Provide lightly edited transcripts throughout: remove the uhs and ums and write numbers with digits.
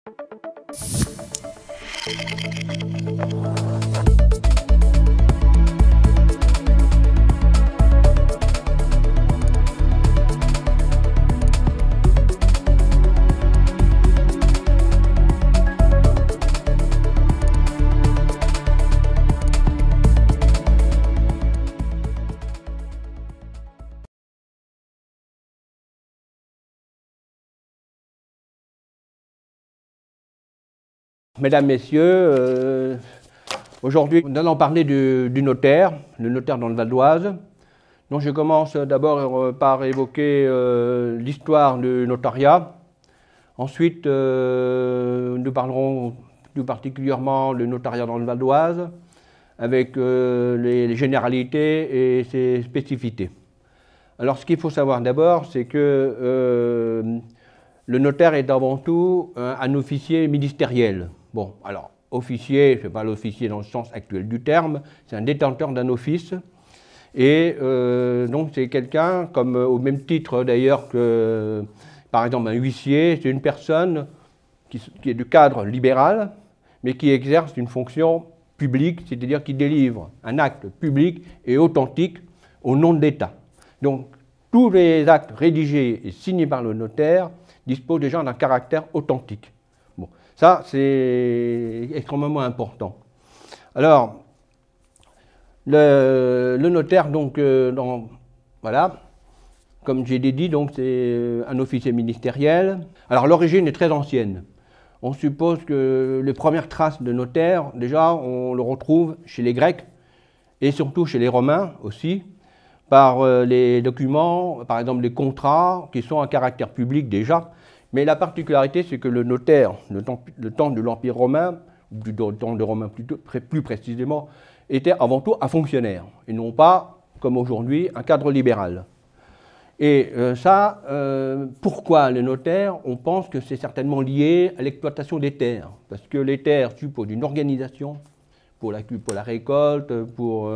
Mesdames, Messieurs, aujourd'hui nous allons parler du notaire, le notaire dans le Val d'Oise. Donc je commence d'abord par évoquer l'histoire du notariat. Ensuite, nous parlerons plus particulièrement du notariat dans le Val d'Oise, avec les généralités et ses spécificités. Alors ce qu'il faut savoir d'abord, c'est que le notaire est avant tout un officier ministériel. Bon, alors, officier, ce n'est pas l'officier dans le sens actuel du terme, c'est un détenteur d'un office. Et donc, c'est quelqu'un, comme au même titre d'ailleurs que, par exemple, un huissier, c'est une personne qui est du cadre libéral, mais qui exerce une fonction publique, c'est-à-dire qui délivre un acte public et authentique au nom de l'État. Donc, tous les actes rédigés et signés par le notaire disposent déjà d'un caractère authentique. Bon, ça, c'est extrêmement important. Alors, le notaire, donc, voilà, comme j'ai dit, donc c'est un officier ministériel. Alors, l'origine est très ancienne. On suppose que les premières traces de notaire, déjà, on le retrouve chez les Grecs et surtout chez les Romains aussi, par les documents, par exemple les contrats, qui sont à caractère public déjà. Mais la particularité, c'est que le notaire, le temps de l'Empire romain, ou du temps de Romain plus précisément, était avant tout un fonctionnaire, et non pas, comme aujourd'hui, un cadre libéral. Et pourquoi le notaire? On pense que c'est certainement lié à l'exploitation des terres, parce que les terres supposent une organisation pour la récolte, pour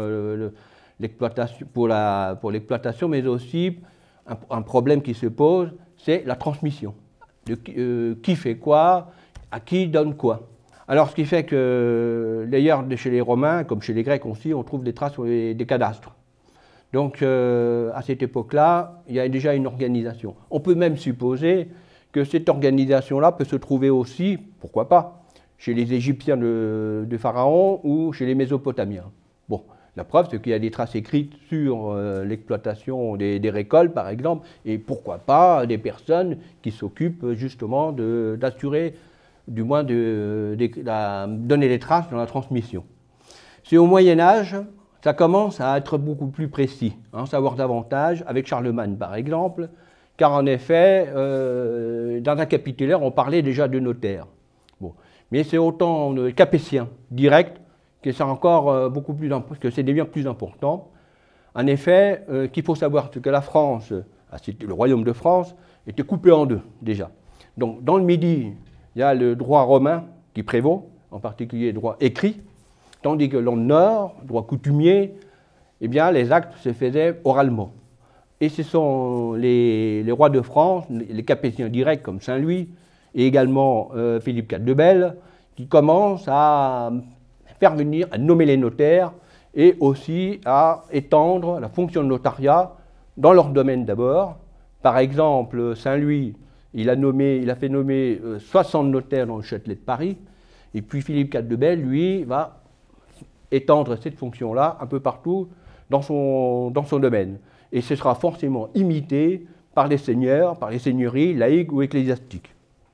l'exploitation, mais aussi un problème qui se pose, c'est la transmission. Qui fait quoi, à qui donne quoi. Alors ce qui fait que, d'ailleurs, chez les Romains, comme chez les Grecs aussi, on trouve des traces sur des cadastres. Donc à cette époque-là, il y a déjà une organisation. On peut même supposer que cette organisation-là peut se trouver aussi, pourquoi pas, chez les Égyptiens de Pharaon ou chez les Mésopotamiens. Bon. La preuve, c'est qu'il y a des traces écrites sur l'exploitation des récoltes, par exemple, et pourquoi pas des personnes qui s'occupent justement d'assurer, du moins de donner des traces dans la transmission. C'est au Moyen-Âge, ça commence à être beaucoup plus précis, à en savoir davantage, avec Charlemagne par exemple, car en effet, dans un capitulaire, on parlait déjà de notaire. Bon. Mais c'est autant capétien, direct, que c'est encore beaucoup plus important, que c'est bien plus important. En effet, qu'il faut savoir que la France, le royaume de France, était coupé en deux déjà. Donc dans le Midi, il y a le droit romain qui prévaut, en particulier le droit écrit, tandis que dans le Nord, le droit coutumier, eh bien les actes se faisaient oralement. Et ce sont les rois de France, les capétiens directs comme Saint-Louis, et également Philippe IV de Belle, qui commencent à faire venir, à nommer les notaires et aussi à étendre la fonction de notariat dans leur domaine d'abord. Par exemple, Saint-Louis, il a fait nommer 60 notaires dans le Châtelet de Paris, et puis Philippe IV de Belle, lui, va étendre cette fonction-là un peu partout dans son domaine. Et ce sera forcément imité par les seigneurs, par les seigneuries laïques ou ecclésiastiques.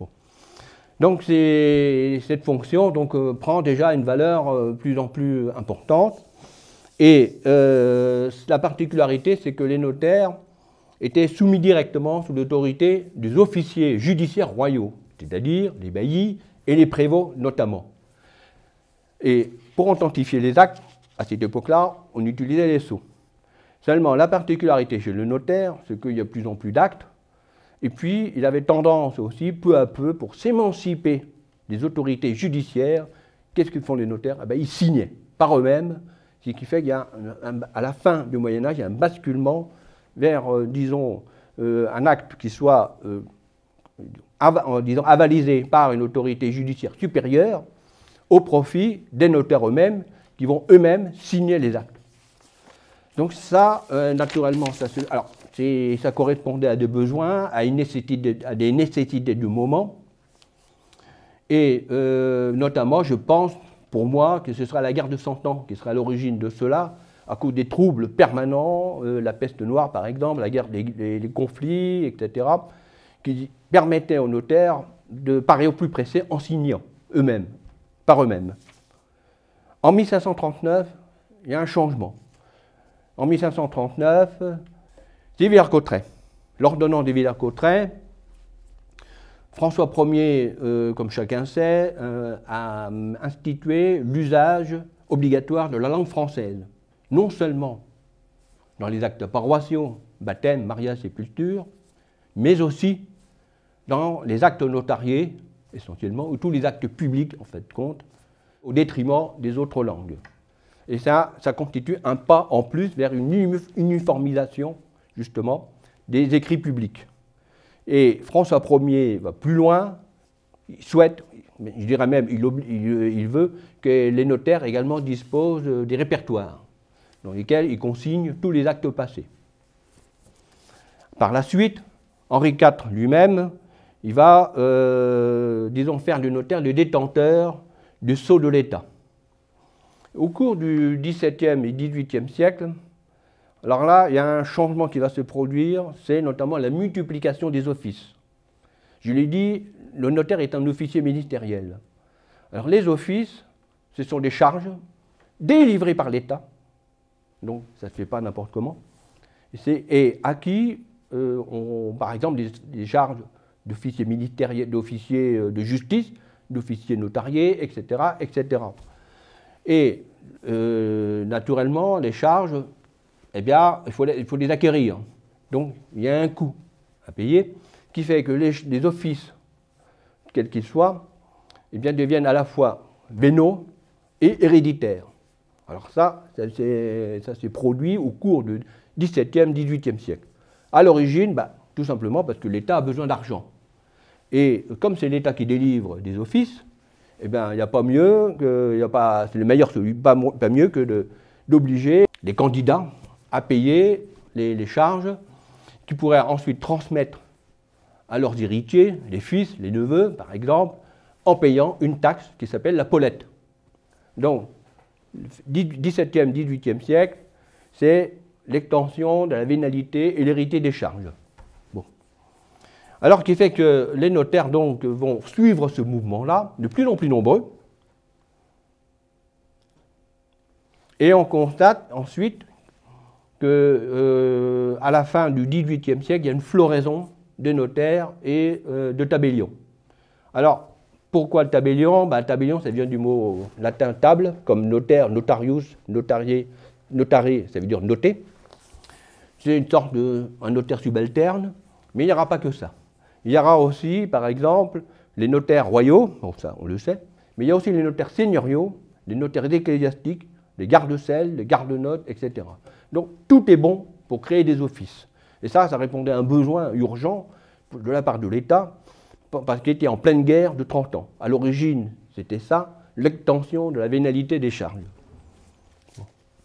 Donc cette fonction prend déjà une valeur plus en plus importante. Et la particularité, c'est que les notaires étaient soumis directement sous l'autorité des officiers judiciaires royaux, c'est-à-dire les baillis et les prévôts notamment. Et pour authentifier les actes, à cette époque-là, on utilisait les sceaux. Seulement, la particularité chez le notaire, c'est qu'il y a de plus en plus d'actes. Et puis, il avait tendance aussi, peu à peu, pour s'émanciper des autorités judiciaires, qu'est-ce que font les notaires? Eh bien, ils signaient par eux-mêmes, ce qui fait qu'il y a, à la fin du Moyen-Âge, il y a un basculement vers, disons, un acte qui soit disons, avalisé par une autorité judiciaire supérieure au profit des notaires eux-mêmes qui vont eux-mêmes signer les actes. Donc ça, naturellement, ça correspondait à des besoins, à des nécessités du moment. Et notamment, je pense, pour moi, que ce sera la guerre de 100 ans qui sera à l'origine de cela, à cause des troubles permanents, la peste noire par exemple, la guerre, les conflits, etc., qui permettaient aux notaires de parer au plus pressé en signant eux-mêmes, par eux-mêmes. En 1539, il y a un changement. En 1539, c'est Villers-Cotterêts. L'ordonnance de Villers-Cotterêts, François Ier, comme chacun sait, a institué l'usage obligatoire de la langue française, non seulement dans les actes paroissiaux, baptême, mariage, sépulture, mais aussi dans les actes notariés, essentiellement, ou tous les actes publics, en fait, compte, au détriment des autres langues. Et ça constitue un pas en plus vers une uniformisation, justement, des écrits publics. Et François Ier va plus loin, il souhaite, je dirais même, il veut que les notaires également disposent des répertoires, dans lesquels ils consignent tous les actes passés. Par la suite, Henri IV lui-même, il va, disons, faire du notaire le détenteur du sceau de l'État. Au cours du XVIIe et XVIIIe siècle, alors là, il y a un changement qui va se produire, c'est notamment la multiplication des offices. Je l'ai dit, le notaire est un officier ministériel. Alors les offices, ce sont des charges délivrées par l'État, donc ça ne se fait pas n'importe comment, et à qui, par exemple, des charges d'officiers ministériels, d'officiers de justice, d'officiers notariés, etc., etc. Et naturellement, les charges, eh bien, il faut les acquérir. Donc, il y a un coût à payer qui fait que les offices, quels qu'ils soient, eh bien, deviennent à la fois vénaux et héréditaires. Alors ça s'est produit au cours du XVIIe, XVIIIe siècle. À l'origine, tout simplement parce que l'État a besoin d'argent. Et comme c'est l'État qui délivre des offices, eh bien, il n'y a pas mieux c'est le meilleur, pas mieux que d'obliger les candidats à payer les charges qu'ils pourraient ensuite transmettre à leurs héritiers, les fils, les neveux, par exemple, en payant une taxe qui s'appelle la pollette. Donc, XVIIe, XVIIIe siècle, c'est l'extension de la vénalité et l'hérité des charges. Bon. Alors, ce qui fait que les notaires donc, vont suivre ce mouvement-là, de plus en plus nombreux, et on constate ensuite qu'à la fin du XVIIIe siècle, il y a une floraison de notaires et de tabellions. Alors, pourquoi le tabellion? Tabellion, ça vient du mot latin table, comme notaire, notarius, notarié, notaré, ça veut dire noter. C'est une sorte un notaire subalterne, mais il n'y aura pas que ça. Il y aura aussi, par exemple, les notaires royaux, bon ça on le sait, mais il y a aussi les notaires seigneuriaux, les notaires ecclésiastiques, les gardes-celles, les gardes-notes, etc. Donc tout est bon pour créer des offices. Et ça répondait à un besoin urgent de la part de l'État, parce qu'il était en pleine guerre de 30 ans. À l'origine, c'était ça, l'extension de la vénalité des charges. Bon.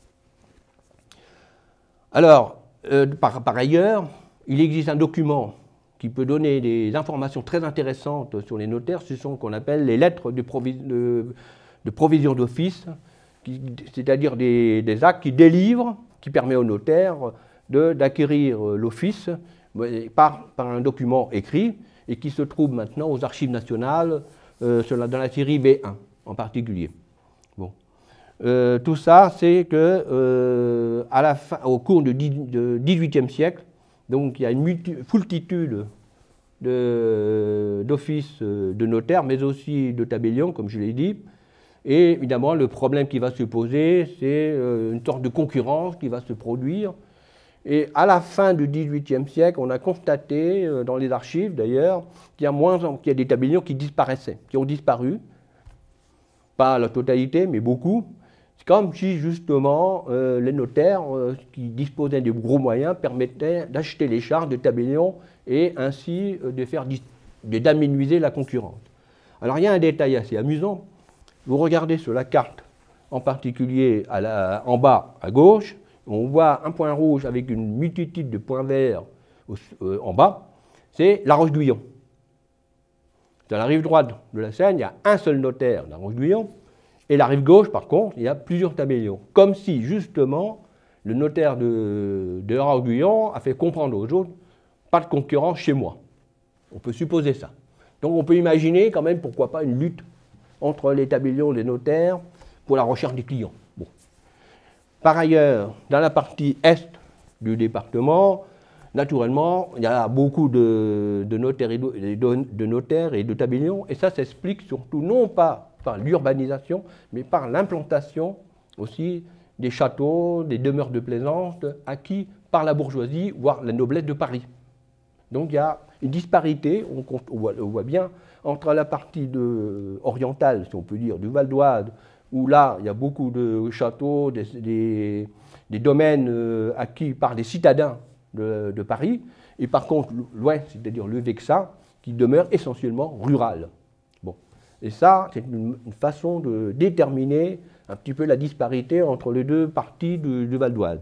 Alors, par ailleurs, il existe un document qui peut donner des informations très intéressantes sur les notaires, ce sont ce qu'on appelle les lettres de provision d'office, c'est-à-dire des actes qui délivrent, qui permettent au notaire d'acquérir l'office par un document écrit et qui se trouve maintenant aux archives nationales, dans la série B1 en particulier. Bon. Tout ça, c'est que au cours du XVIIIe siècle, donc il y a une multitude d'offices de notaires, mais aussi de tabellions, comme je l'ai dit. Et évidemment, le problème qui va se poser, c'est une sorte de concurrence qui va se produire. Et à la fin du XVIIIe siècle, on a constaté, dans les archives d'ailleurs, qu'il y a des tabellions qui disparaissaient, qui ont disparu. Pas la totalité, mais beaucoup. C'est comme si justement les notaires qui disposaient de gros moyens permettaient d'acheter les charges de tabellions et ainsi de faire d'aménuiser la concurrence. Alors il y a un détail assez amusant. Vous regardez sur la carte, en particulier en bas à gauche, on voit un point rouge avec une multitude de points verts en bas, c'est La Roche-Guyon. Dans la rive droite de la Seine, il y a un seul notaire, La Roche-Guyon, et la rive gauche, par contre, il y a plusieurs tabellions. Comme si, justement, le notaire de La Roche-Guyon a fait comprendre aux autres, pas de concurrence chez moi. On peut supposer ça. Donc on peut imaginer quand même, pourquoi pas, une lutte entre les tabellions et les notaires pour la recherche des clients. Bon. Par ailleurs, dans la partie est du département, naturellement, il y a beaucoup de notaires et de tabellions, et ça s'explique surtout non pas par l'urbanisation, mais par l'implantation aussi des châteaux, des demeures de plaisance acquis par la bourgeoisie, voire la noblesse de Paris. Donc il y a une disparité, on voit bien, entre la partie orientale, si on peut dire, du Val d'Oise, où là, il y a beaucoup de châteaux, des domaines acquis par les citadins de Paris, et par contre l'ouest, c'est-à-dire le Vexin, qui demeure essentiellement rural. Bon. Et ça, c'est une façon de déterminer un petit peu la disparité entre les deux parties du Val d'Oise.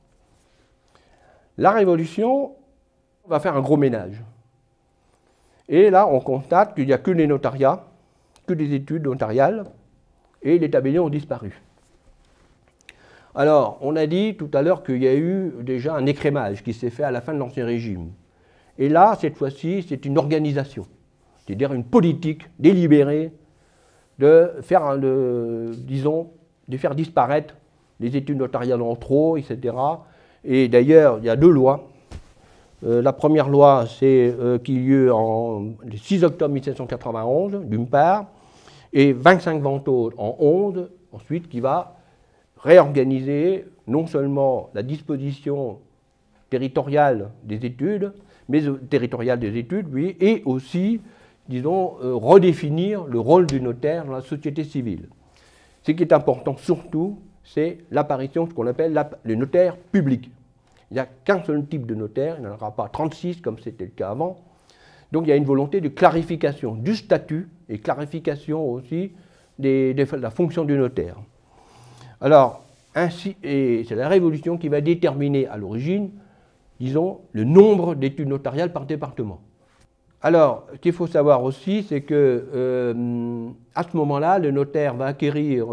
La Révolution va faire un gros ménage. Et là, on constate qu'il n'y a que les notariats, que des études notariales, et les tabellions ont disparu. Alors, on a dit tout à l'heure qu'il y a eu déjà un écrémage qui s'est fait à la fin de l'Ancien Régime. Et là, cette fois-ci, c'est une organisation, c'est-à-dire une politique délibérée de faire, disons, de faire disparaître les études notariales en trop, etc. Et d'ailleurs, il y a deux lois. La première loi, c'est qui eut lieu le 6 octobre 1791, d'une part, et 25 ventôses en 11, ensuite, qui va réorganiser non seulement la disposition territoriale des études, mais oui, et aussi, disons, redéfinir le rôle du notaire dans la société civile. Ce qui est important surtout, c'est l'apparition de ce qu'on appelle le notaire public. Il n'y a qu'un seul type de notaire, il n'y en aura pas 36 comme c'était le cas avant. Donc il y a une volonté de clarification du statut et clarification aussi de la fonction du notaire. Alors, ainsi, et c'est la Révolution qui va déterminer à l'origine, disons, le nombre d'études notariales par département. Alors, ce qu'il faut savoir aussi, c'est que à ce moment-là, le notaire va acquérir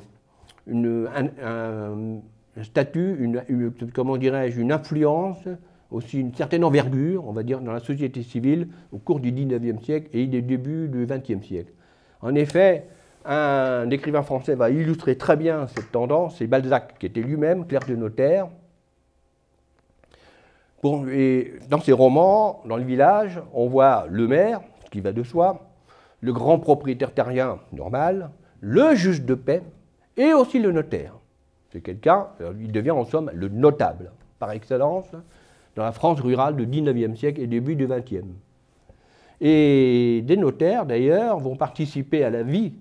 un statut, comment dirais-je, une influence, aussi une certaine envergure, on va dire, dans la société civile au cours du XIXe siècle et des débuts du XXe siècle. En effet, un écrivain français va illustrer très bien cette tendance, c'est Balzac, qui était lui-même clerc de notaire. Et dans ses romans, dans le village, on voit le maire, ce qui va de soi, le grand propriétaire terrien normal, le juge de paix et aussi le notaire. C'est quelqu'un, il devient en somme le notable, par excellence, dans la France rurale du XIXe siècle et début du XXe. Et des notaires, d'ailleurs, vont participer à la vie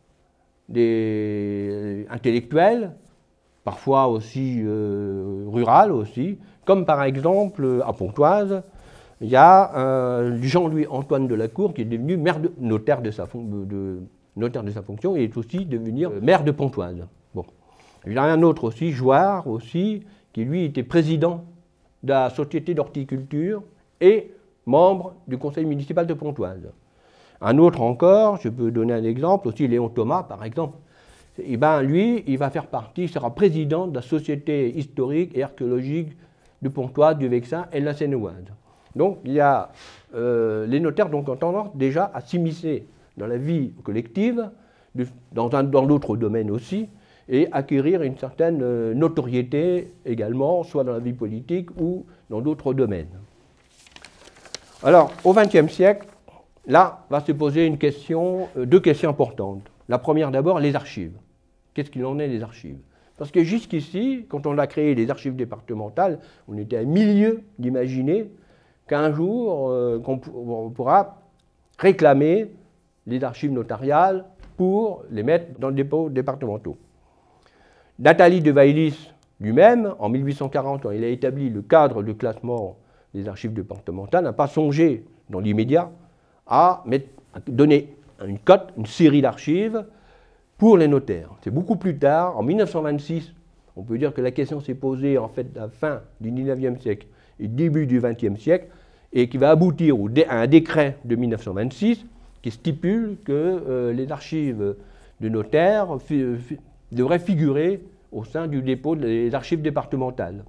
des intellectuels, parfois aussi rurales aussi, comme par exemple à Pontoise, il y a Jean-Louis Antoine de la Cour qui est devenu notaire de sa fonction et est aussi devenu maire de Pontoise. Bon. Il y en a un autre aussi, Jouard aussi, qui lui était président de la société d'horticulture et membre du conseil municipal de Pontoise. Un autre encore, je peux donner un exemple, aussi Léon Thomas par exemple, et ben lui, il va faire partie, il sera président de la société historique et archéologique de Pontoise, du Vexin et de la Seine-et-Oise. Donc il y a les notaires donc, ont tendance déjà à s'immiscer dans la vie collective, dans d'autres domaines aussi, et acquérir une certaine notoriété également, soit dans la vie politique ou dans d'autres domaines. Alors, au XXe siècle, là, va se poser deux questions importantes. La première d'abord, les archives. Qu'est-ce qu'il en est des archives? Parce que jusqu'ici, quand on a créé les archives départementales, on était à milieu d'imaginer qu'un jour, on pourra réclamer les archives notariales pour les mettre dans le dépôt départementaux. Nathalie de Vaillis lui-même, en 1840, quand il a établi le cadre de classement des archives départementales, n'a pas songé dans l'immédiat à donner une cote, une série d'archives pour les notaires. C'est beaucoup plus tard, en 1926, on peut dire que la question s'est posée en fait à la fin du 19e siècle et début du 20e siècle, et qui va aboutir à un décret de 1926 qui stipule que les archives de notaires devraient figurer au sein du dépôt des archives départementales.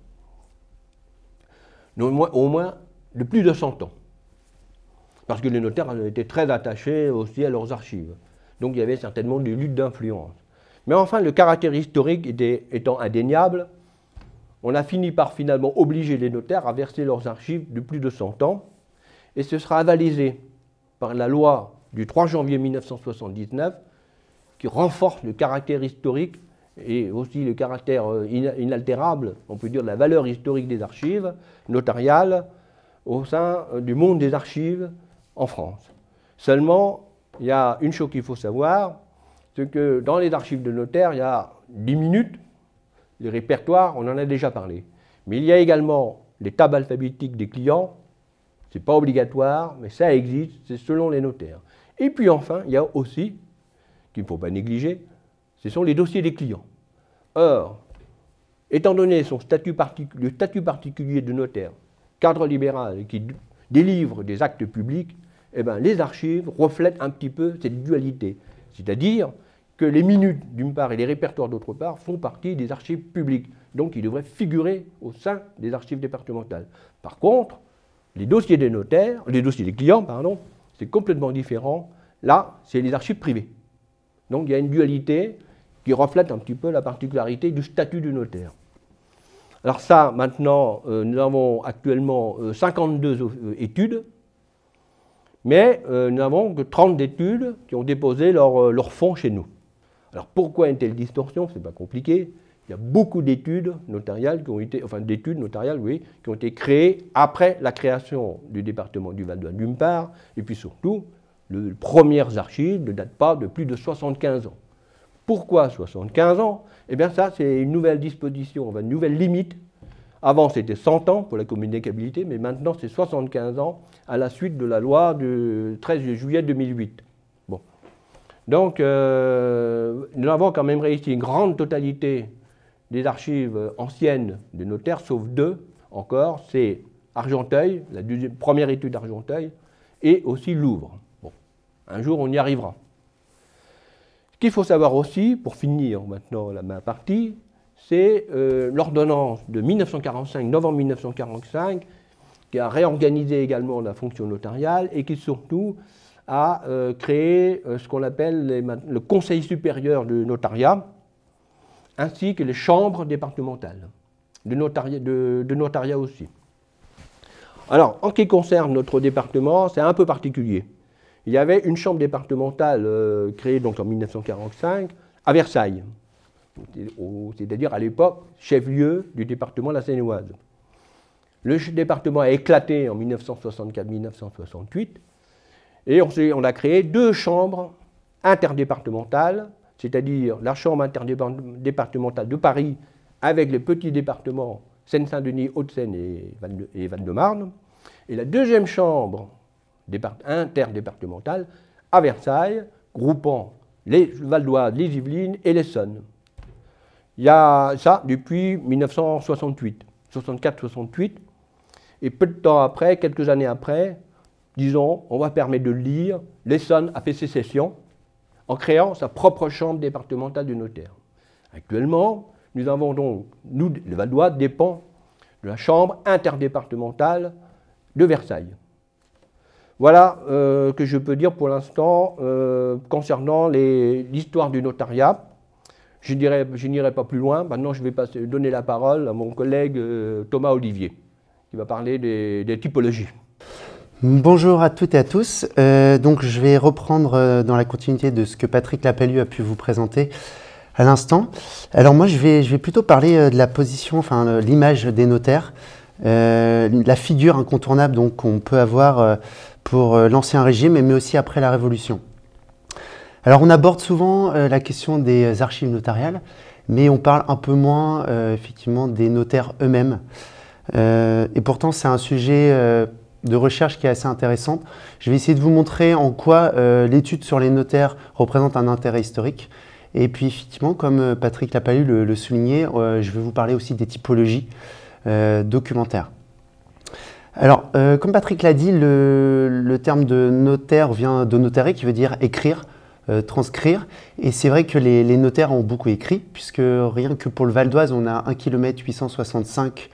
Au moins de plus de 100 ans. Parce que les notaires étaient très attachés aussi à leurs archives. Donc il y avait certainement des luttes d'influence. Mais enfin, le caractère historique étant indéniable, on a fini par finalement obliger les notaires à verser leurs archives de plus de 100 ans. Et ce sera avalisé par la loi du 3 janvier 1979 qui renforce le caractère historique et aussi le caractère inaltérable, on peut dire la valeur historique des archives notariales au sein du monde des archives en France. Seulement, il y a une chose qu'il faut savoir, c'est que dans les archives de notaires, il y a 10 minutes, les répertoires, on en a déjà parlé. Mais il y a également les tables alphabétiques des clients, ce n'est pas obligatoire, mais ça existe, c'est selon les notaires. Et puis enfin, il y a aussi, qu'il ne faut pas négliger, ce sont les dossiers des clients. Or, étant donné le statut particulier de notaire, cadre libéral qui délivre des actes publics, eh bien, les archives reflètent un petit peu cette dualité. C'est-à-dire que les minutes d'une part et les répertoires d'autre part font partie des archives publiques. Donc ils devraient figurer au sein des archives départementales. Par contre, les dossiers des notaires, les dossiers des clients, pardon, c'est complètement différent. Là, c'est les archives privées. Donc il y a une dualité qui reflète un petit peu la particularité du statut du notaire. Alors ça, maintenant, nous avons actuellement 52 études, mais nous n'avons que 30 études qui ont déposé leur fonds chez nous. Alors pourquoi une telle distorsion? Ce n'est pas compliqué. Il y a beaucoup d'études notariales qui ont été, qui ont été créées après la création du département du Val d'Oise d'une part, et puis surtout, les premières archives ne datent pas de plus de 75 ans. Pourquoi 75 ans? Eh bien ça, c'est une nouvelle disposition, une nouvelle limite. Avant, c'était 100 ans pour la communicabilité, mais maintenant, c'est 75 ans à la suite de la loi du 13 juillet 2008. Bon. Donc, nous avons quand même réussi une grande totalité des archives anciennes des notaires, sauf deux encore, c'est Argenteuil, la première étude d'Argenteuil, et aussi Louvre. Bon. Un jour, on y arrivera. Ce qu'il faut savoir aussi, pour finir maintenant ma partie, c'est l'ordonnance de 1945, novembre 1945, qui a réorganisé également la fonction notariale et qui surtout a créé ce qu'on appelle le Conseil supérieur du notariat, ainsi que les chambres départementales, de notariat aussi. Alors, en ce qui concerne notre département, c'est un peu particulier. Il y avait une chambre départementale créée donc en 1945 à Versailles, c'est-à-dire à l'époque chef-lieu du département de la Seine-et-Oise. Le département a éclaté en 1964-1968 et on a créé deux chambres interdépartementales, c'est-à-dire la chambre interdépartementale de Paris avec les petits départements Seine-Saint-Denis, Hauts-de-Seine et Val-de-Marne, et la deuxième chambre interdépartementale à Versailles, groupant les Val d'Oise, les Yvelines et l'Essonne. Il y a ça depuis 1968, 64-68, et peu de temps après, quelques années après, disons, on va permettre de le lire, l'Essonne a fait sécession en créant sa propre chambre départementale du notaire. Actuellement, nous avons donc, le Val d'Oise dépend de la chambre interdépartementale de Versailles. Voilà que je peux dire pour l'instant concernant l'histoire du notariat. Je n'irai pas plus loin. Maintenant, je vais donner la parole à mon collègue Thomas Olivier, qui va parler des typologies. Bonjour à toutes et à tous. Donc, je vais reprendre dans la continuité de ce que Patrick Lapalus a pu vous présenter à l'instant. Alors moi, je vais plutôt parler de la position, enfin l'image des notaires, la figure incontournable donc qu'on peut avoir pour l'Ancien Régime, mais aussi après la Révolution. Alors on aborde souvent la question des archives notariales, mais on parle un peu moins effectivement des notaires eux-mêmes. Et pourtant c'est un sujet de recherche qui est assez intéressante. Je vais essayer de vous montrer en quoi l'étude sur les notaires représente un intérêt historique. Et puis effectivement, comme Patrick Lapalus le soulignait, je vais vous parler aussi des typologies documentaires. Alors, comme Patrick l'a dit, le terme de notaire vient de notare, qui veut dire écrire, transcrire. Et c'est vrai que les notaires ont beaucoup écrit, puisque rien que pour le Val d'Oise, on a 1 km 865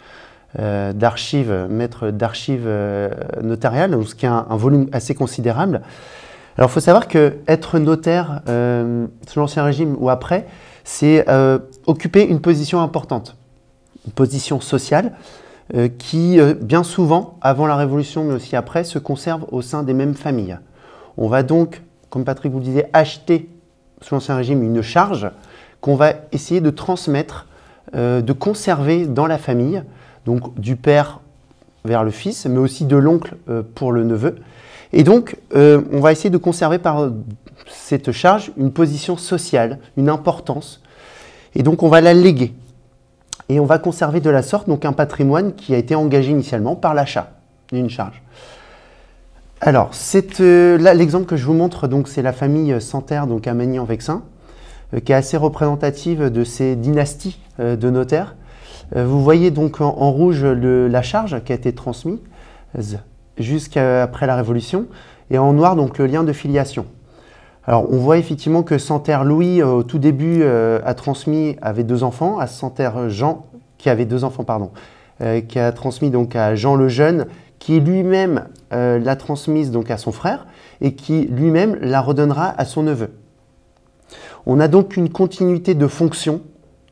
mètres d'archives notariales, ce qui est un volume assez considérable. Alors, il faut savoir qu'être notaire, sous l'Ancien Régime ou après, c'est occuper une position importante, une position sociale, qui, bien souvent, avant la Révolution, mais aussi après, se conserve au sein des mêmes familles. On va donc, comme Patrick vous le disait, acheter, sous l'Ancien Régime, une charge qu'on va essayer de transmettre, de conserver dans la famille, donc du père vers le fils, mais aussi de l'oncle pour le neveu. Et donc, on va essayer de conserver par cette charge une position sociale, une importance, et donc on va la léguer. Et on va conserver de la sorte donc un patrimoine qui a été engagé initialement par l'achat d'une charge. Alors, là, l'exemple que je vous montre, c'est la famille Santerre donc à Magny-en-Vexin, qui est assez représentative de ces dynasties de notaires. Vous voyez donc en rouge la charge qui a été transmise jusqu'après la Révolution, et en noir donc le lien de filiation. Alors, on voit effectivement que Santerre Louis, au tout début, avait 2 enfants, à Santerre Jean, qui avait 2 enfants, pardon, qui a transmis donc à Jean le Jeune, qui lui-même l'a transmise donc à son frère, et qui lui-même la redonnera à son neveu. On a donc une continuité de fonctions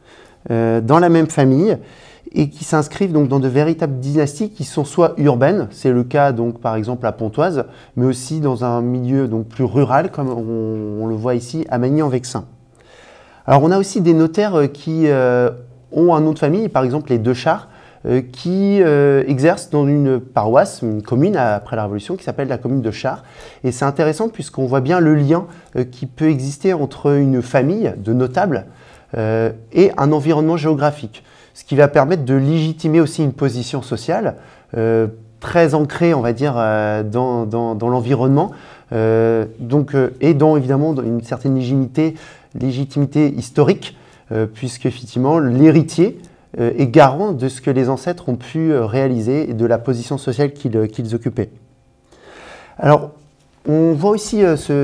dans la même famille, et qui s'inscrivent donc dans de véritables dynasties qui sont soit urbaines, c'est le cas donc par exemple à Pontoise, mais aussi dans un milieu donc plus rural, comme on le voit ici à Magny-en-Vexin. Alors on a aussi des notaires qui ont un nom de famille, par exemple les Dechart, qui exercent dans une paroisse, une commune après la Révolution, qui s'appelle la commune de Chars. Et c'est intéressant puisqu'on voit bien le lien qui peut exister entre une famille de notables et un environnement géographique, ce qui va permettre de légitimer aussi une position sociale très ancrée, on va dire, dans l'environnement, et dont évidemment une certaine légitimité historique, puisque effectivement l'héritier est garant de ce que les ancêtres ont pu réaliser et de la position sociale qu'ils occupaient. Alors, on voit aussi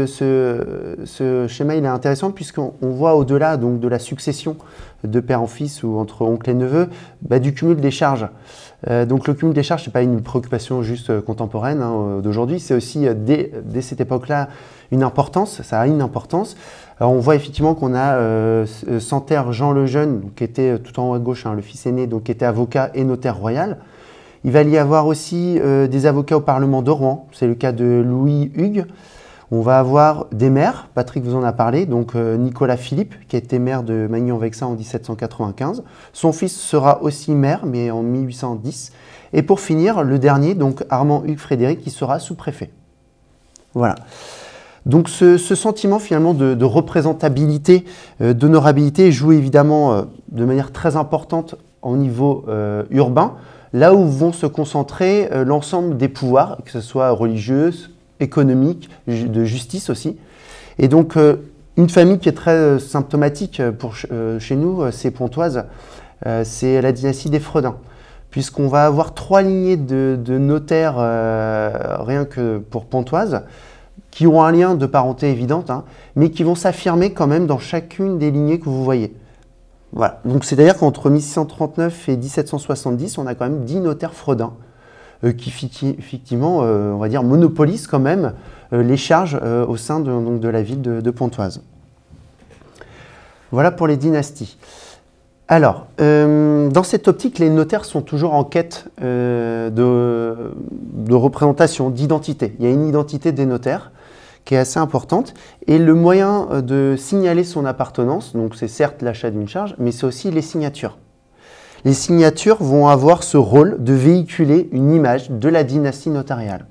ce schéma, il est intéressant puisqu'on voit au-delà donc de la succession de père en fils ou entre oncle et neveu, du cumul des charges. Donc le cumul des charges, ce n'est pas une préoccupation juste contemporaine d'aujourd'hui, c'est aussi dès cette époque-là une importance, ça a une importance. Alors on voit effectivement qu'on a Santerre Jean le Jeune, qui était tout en haut à gauche, le fils aîné, donc qui était avocat et notaire royal. Il va y avoir aussi des avocats au Parlement de Rouen, c'est le cas de Louis Hugues. On va avoir des maires, Patrick vous en a parlé, donc Nicolas Philippe, qui a été maire de Magny-en-Vexin en 1795. Son fils sera aussi maire, mais en 1810. Et pour finir, le dernier, donc Armand Hugues Frédéric, qui sera sous-préfet. Voilà. Donc ce sentiment finalement de représentabilité, d'honorabilité joue évidemment de manière très importante au niveau urbain, là où vont se concentrer l'ensemble des pouvoirs, que ce soit religieux, économique, de justice aussi. Et donc, une famille qui est très symptomatique chez nous, c'est Pontoise, c'est la dynastie des Fredin, puisqu'on va avoir 3 lignées de notaires, rien que pour Pontoise, qui ont un lien de parenté évidente, mais qui vont s'affirmer quand même dans chacune des lignées que vous voyez. Voilà. Donc, c'est-à-dire qu'entre 1639 et 1770, on a quand même 10 notaires Fredin, qui effectivement, on va dire, monopolisent quand même les charges au sein de la ville de Pontoise. Voilà pour les dynasties. Alors, dans cette optique, les notaires sont toujours en quête de représentation, d'identité. Il y a une identité des notaires qui est assez importante, et le moyen de signaler son appartenance, donc c'est certes l'achat d'une charge, mais c'est aussi les signatures. Les signatures vont avoir ce rôle de véhiculer une image de la dynastie notariale.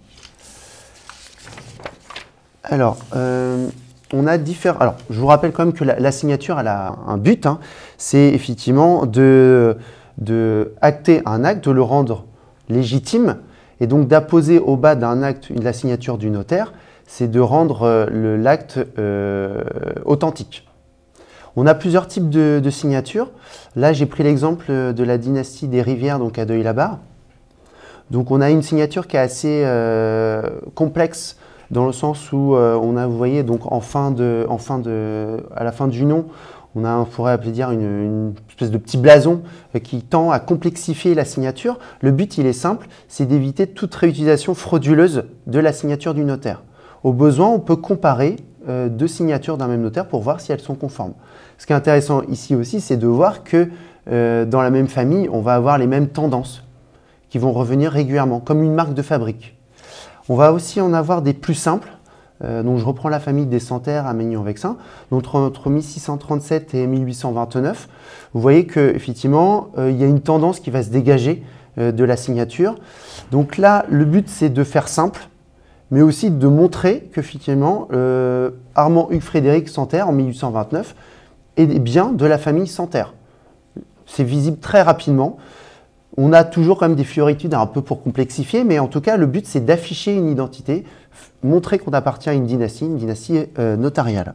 Alors, on a différents. Alors, je vous rappelle quand même que la signature, elle a un but, c'est effectivement de acter un acte, de le rendre légitime, Et donc d'apposer au bas d'un acte la signature du notaire, c'est de rendre l'acte authentique. On a plusieurs types de signatures. Là, j'ai pris l'exemple de la dynastie des Rivières, donc à Deuil-la-Barre. Donc on a une signature qui est assez complexe, dans le sens où on a, vous voyez, donc à la fin du nom, on pourrait appeler dire une espèce de petit blason qui tend à complexifier la signature. Le but, il est simple, c'est d'éviter toute réutilisation frauduleuse de la signature du notaire. Au besoin, on peut comparer deux signatures d'un même notaire pour voir si elles sont conformes. Ce qui est intéressant ici aussi, c'est de voir que dans la même famille, on va avoir les mêmes tendances qui vont revenir régulièrement, comme une marque de fabrique. On va aussi en avoir des plus simples. Donc je reprends la famille des Santerre à Maignan-Vexin, donc entre 1637 et 1829. Vous voyez qu'effectivement, il y a une tendance qui va se dégager de la signature. Donc là, le but, c'est de faire simple, mais aussi de montrer que finalement, Armand Hugues Frédéric Santerre, en 1829, est bien de la famille Santerre. C'est visible très rapidement. On a toujours quand même des fioritudes un peu pour complexifier, mais en tout cas, le but, c'est d'afficher une identité, montrer qu'on appartient à une dynastie notariale.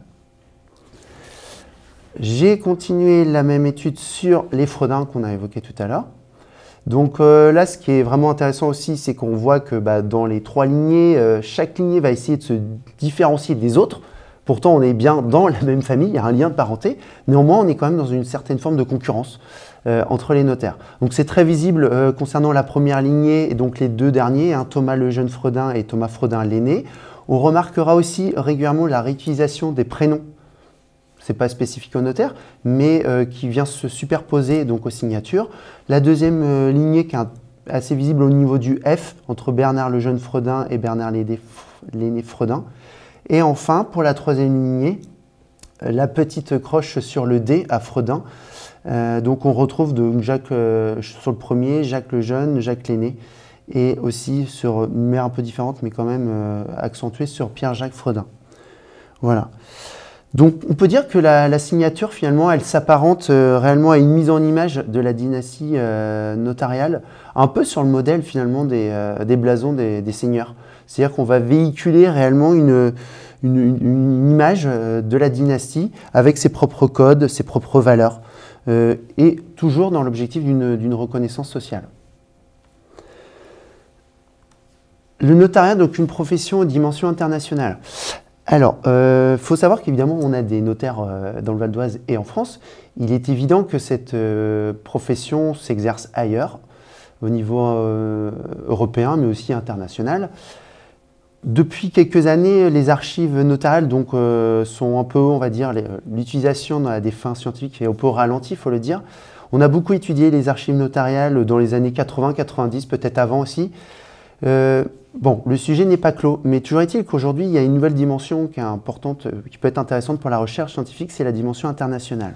J'ai continué la même étude sur les Fredins qu'on a évoqués tout à l'heure. Donc là, ce qui est vraiment intéressant aussi, c'est qu'on voit que dans les trois lignées, chaque lignée va essayer de se différencier des autres. Pourtant, on est bien dans la même famille, il y a un lien de parenté. Néanmoins, on est quand même dans une certaine forme de concurrence entre les notaires. Donc c'est très visible concernant la première lignée et donc les deux derniers, Thomas le jeune Fredin et Thomas Fredin l'aîné. On remarquera aussi régulièrement la réutilisation des prénoms. Ce n'est pas spécifique au notaire, mais qui vient se superposer donc aux signatures. La deuxième lignée qui est assez visible au niveau du F, entre Bernard le jeune Fredin et Bernard l'aîné Fredin. Et enfin, pour la troisième lignée, la petite croche sur le D à Fredin. Donc on retrouve donc Jacques sur le premier, Jacques le jeune, Jacques l'aîné, et aussi sur une mère un peu différente, mais quand même accentuée sur Pierre-Jacques Fredin. Voilà. Donc on peut dire que la signature, finalement, elle s'apparente réellement à une mise en image de la dynastie notariale, un peu sur le modèle finalement des blasons des seigneurs. C'est-à-dire qu'on va véhiculer réellement une image de la dynastie avec ses propres codes, ses propres valeurs, et toujours dans l'objectif d'une reconnaissance sociale. Le notariat, donc une profession aux dimensions internationales. Alors, faut savoir qu'évidemment, on a des notaires dans le Val d'Oise et en France. Il est évident que cette profession s'exerce ailleurs, au niveau européen, mais aussi international. Depuis quelques années, les archives notariales donc, sont un peu, on va dire, l'utilisation à des fins scientifiques est un peu ralentie, il faut le dire. On a beaucoup étudié les archives notariales dans les années 80-90, peut-être avant aussi. Bon, le sujet n'est pas clos, mais toujours est-il qu'aujourd'hui, il y a une nouvelle dimension qui est importante, qui peut être intéressante pour la recherche scientifique, c'est la dimension internationale.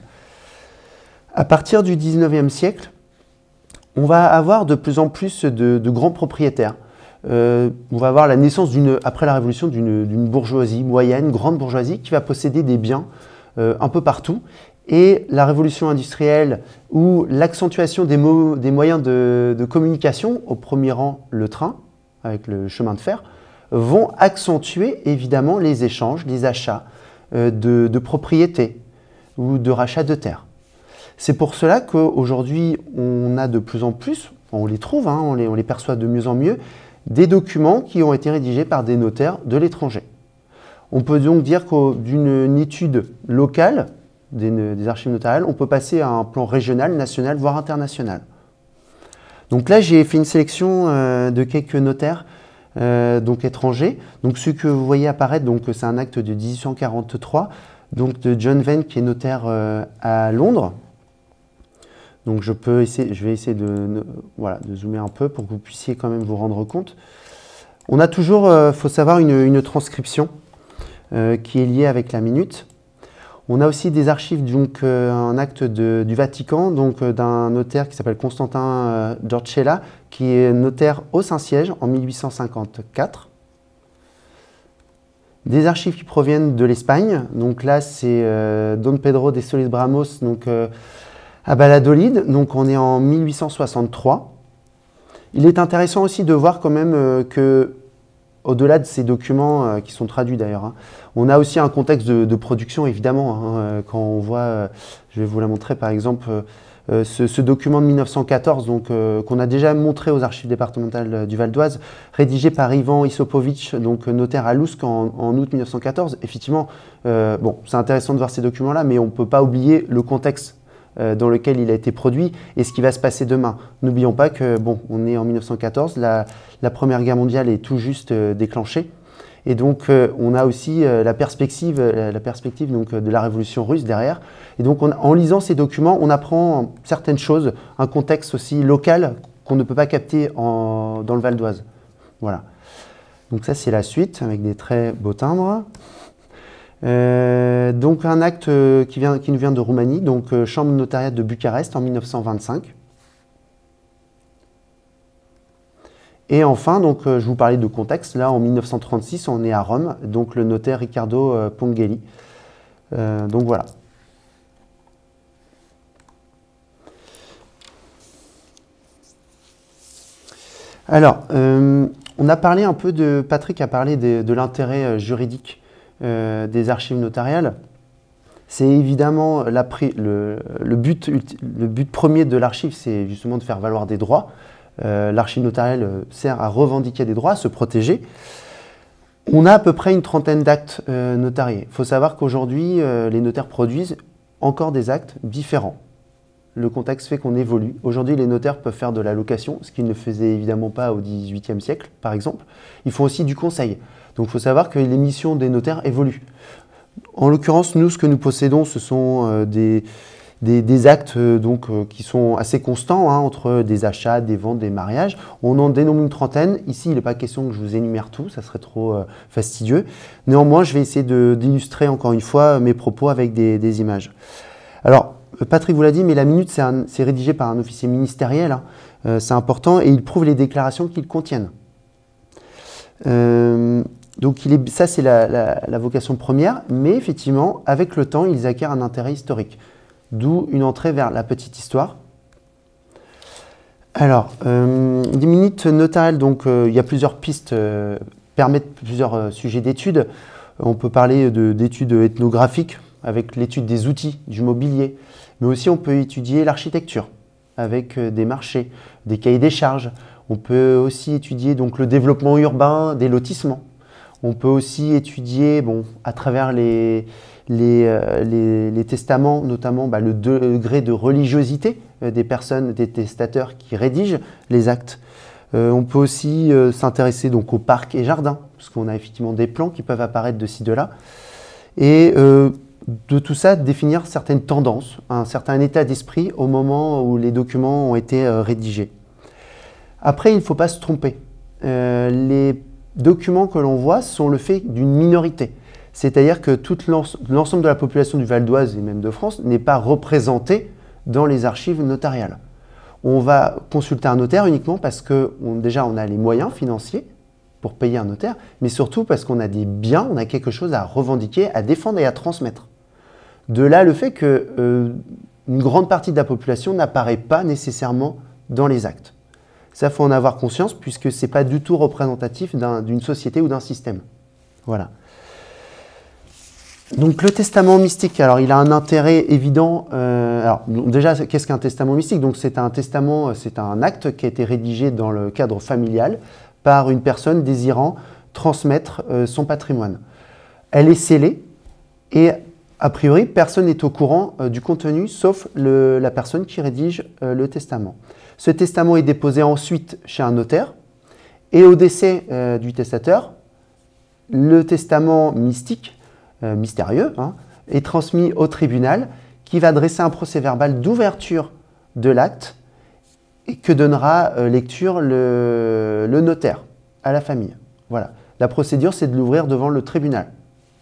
À partir du 19e siècle, on va avoir de plus en plus de grands propriétaires. On va avoir la naissance, après la Révolution, d'une bourgeoisie moyenne, grande bourgeoisie, qui va posséder des biens un peu partout. Et la Révolution industrielle, ou l'accentuation des moyens de communication, au premier rang le train, avec le chemin de fer, vont accentuer évidemment les échanges, les achats de propriétés ou de rachats de terres. C'est pour cela qu'aujourd'hui, on a de plus en plus, on les trouve, hein, on les perçoit de mieux en mieux, des documents qui ont été rédigés par des notaires de l'étranger. On peut donc dire que d'une étude locale, des archives notariales, on peut passer à un plan régional, national, voire international. Donc là, j'ai fait une sélection de quelques notaires donc étrangers. Donc ce que vous voyez apparaître, c'est un acte de 1843, donc de John Venn, qui est notaire à Londres. Donc je vais essayer de zoomer un peu pour que vous puissiez quand même vous rendre compte. On a toujours, faut savoir, une transcription qui est liée avec la minute. On a aussi des archives, donc un acte du Vatican, donc d'un notaire qui s'appelle Constantin Giorcella, qui est notaire au Saint-Siège en 1854. Des archives qui proviennent de l'Espagne, donc là c'est Don Pedro de Solís Bramos, donc à Valladolid, donc on est en 1863. Il est intéressant aussi de voir quand même que, au-delà de ces documents qui sont traduits d'ailleurs, hein, on a aussi un contexte de production évidemment. Hein, quand on voit, je vais vous la montrer par exemple, ce document de 1914 qu'on a déjà montré aux archives départementales du Val d'Oise, rédigé par Ivan Isopovitch, donc notaire à Lousk en août 1914. Effectivement, bon, c'est intéressant de voir ces documents-là, mais on ne peut pas oublier le contexte dans lequel il a été produit et ce qui va se passer demain. N'oublions pas que, bon, on est en 1914, la Première Guerre mondiale est tout juste déclenchée. Et donc, on a aussi la perspective donc, de la révolution russe derrière. Et donc, en lisant ces documents, on apprend certaines choses, un contexte aussi local qu'on ne peut pas capter dans le Val d'Oise. Voilà. Donc ça, c'est la suite, avec des très beaux timbres. Donc, un acte qui nous vient de Roumanie, donc chambre notariale de Bucarest en 1925. Et enfin, donc, je vous parlais de contexte, là en 1936, on est à Rome, donc le notaire Riccardo Pongheli. Donc voilà. Alors, on a parlé un peu Patrick a parlé de l'intérêt juridique des archives notariales. C'est évidemment le but premier de l'archive, c'est justement de faire valoir des droits. L'archive notariale sert à revendiquer des droits, à se protéger. On a à peu près une trentaine d'actes notariés. Il faut savoir qu'aujourd'hui, les notaires produisent encore des actes différents. Le contexte fait qu'on évolue. Aujourd'hui, les notaires peuvent faire de la location, ce qu'ils ne faisaient évidemment pas au XVIIIe siècle, par exemple. Ils font aussi du conseil. Donc, il faut savoir que les missions des notaires évoluent. En l'occurrence, nous, ce que nous possédons, ce sont des actes qui sont assez constants, hein, entre des achats, des ventes, des mariages. On en dénombre une trentaine. Ici, il n'est pas question que je vous énumère tout, ça serait trop fastidieux. Néanmoins, je vais essayer d'illustrer encore une fois mes propos avec des images. Alors, Patrick vous l'a dit, mais la minute, c'est rédigé par un officier ministériel. Hein. C'est important et il prouve les déclarations qu'ils contiennent. Donc, ça, c'est la vocation première, mais effectivement, avec le temps, ils acquièrent un intérêt historique. D'où une entrée vers la petite histoire. Alors, des minutes notariales, donc il y a plusieurs pistes, permettent plusieurs sujets d'études. On peut parler d'études ethnographiques avec l'étude des outils, du mobilier, mais aussi on peut étudier l'architecture avec des marchés, des cahiers des charges. On peut aussi étudier donc, le développement urbain des lotissements. On peut aussi étudier, bon, à travers les testaments, notamment le degré de religiosité des personnes, des testateurs qui rédigent les actes. On peut aussi s'intéresser donc aux parcs et jardins, parce qu'on a effectivement des plans qui peuvent apparaître de ci, de là. Et de tout ça, définir certaines tendances, un certain état d'esprit au moment où les documents ont été rédigés. Après, il ne faut pas se tromper. Les documents que l'on voit sont le fait d'une minorité. C'est-à-dire que l'ensemble de la population du Val d'Oise et même de France n'est pas représentée dans les archives notariales. On va consulter un notaire uniquement parce que déjà on a les moyens financiers pour payer un notaire, mais surtout parce qu'on a des biens, on a quelque chose à revendiquer, à défendre et à transmettre. De là le fait qu'une grande partie de la population n'apparaît pas nécessairement dans les actes. Ça, il faut en avoir conscience puisque ce n'est pas du tout représentatif d'une société ou d'un système. Voilà. Donc le testament mystique, alors il a un intérêt évident. Alors déjà, qu'est-ce qu'un testament mystique? Donc c'est un testament, c'est un acte qui a été rédigé dans le cadre familial par une personne désirant transmettre son patrimoine. Elle est scellée et a priori personne n'est au courant du contenu sauf la personne qui rédige le testament. Ce testament est déposé ensuite chez un notaire et au décès du testateur, le testament mystique mystérieux, hein, est transmis au tribunal qui va dresser un procès-verbal d'ouverture de l'acte et que donnera lecture le notaire à la famille. Voilà. La procédure, c'est de l'ouvrir devant le tribunal.